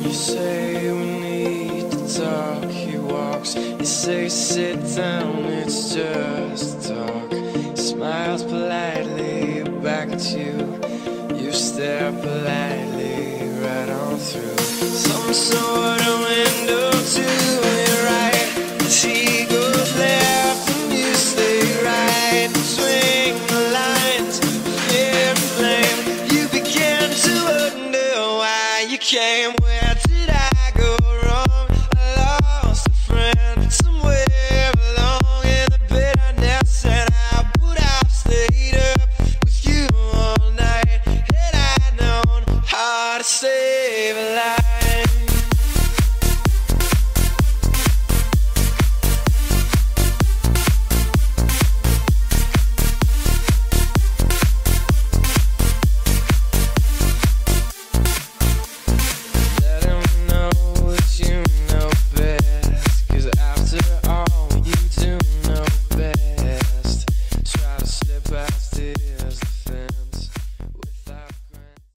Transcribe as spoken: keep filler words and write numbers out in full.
You say we need to talk, he walks. You say sit down, it's just talk. He smiles politely back at you. You stare politely right on through some sort of window to your right. As he goes left and you stay right. Swing the lines, fear and flame. You begin to wonder why you came where